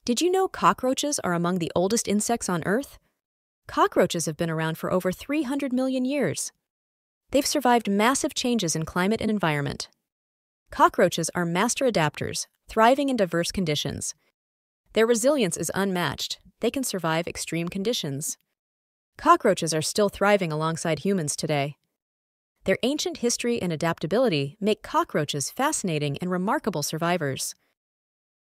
Did you know cockroaches are among the oldest insects on Earth? Cockroaches have been around for over 300 million years. They've survived massive changes in climate and environment. Cockroaches are master adapters, thriving in diverse conditions. Their resilience is unmatched. They can survive extreme conditions. Cockroaches are still thriving alongside humans today. Their ancient history and adaptability make cockroaches fascinating and remarkable survivors.